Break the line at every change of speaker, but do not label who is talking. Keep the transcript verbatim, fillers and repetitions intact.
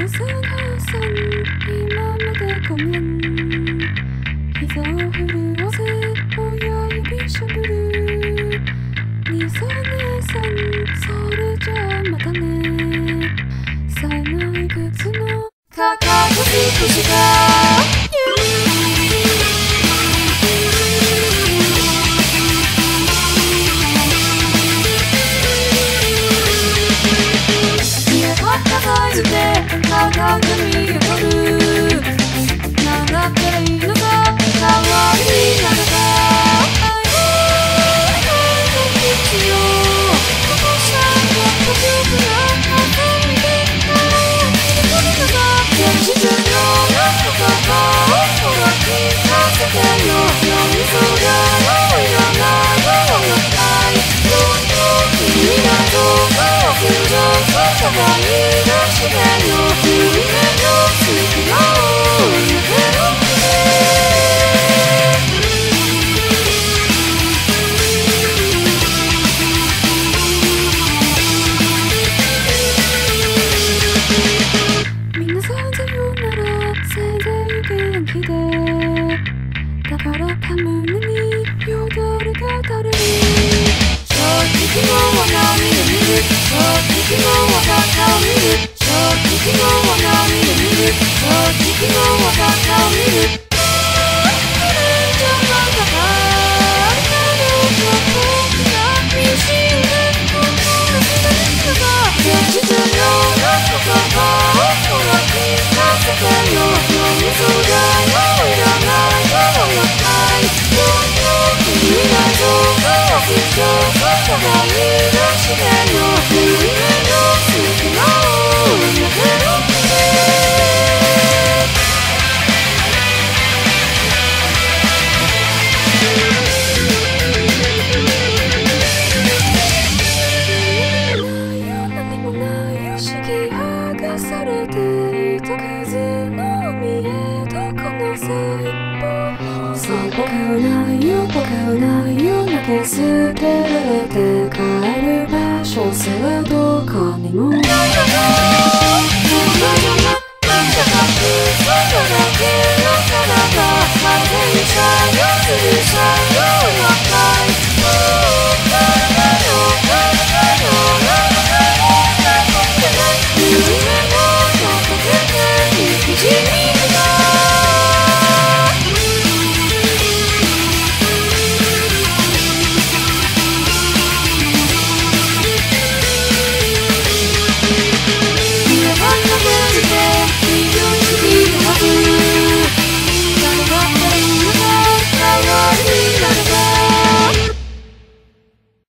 さん母さん今までごめん膝を震わせ親指しゃぶる兄さん姉さんそれじゃあまたねさえない靴のかかと少しがサイズで鏡にゆとる長くていいのか代わりになれば愛の必要ここさやっと曲が後にで愛をしてくるのが現実の中からほら聞かせてよ飲みそうだよいらないような愛どんどん君がどうかを緊張させたい夢の隙間を抜けろ皆さんさよならせいぜい元気でだからた胸によだれが垂れる正直もは何で見る正直もは肩を見る正直もは何で見る正直もは肩を見るじゃまだかありがとうが僕が見失う心すべてが現実の中からほら聞かせてよ飲みそうだよいらないような愛どんどん君がどうかを緊張させたがい出してよ夢の隙間を抜けろ何もないよ敷き剥がされていた傷の見えどこのさ一歩そう僕ないよ僕ないよ投げ捨てられて帰る場所すらどこにも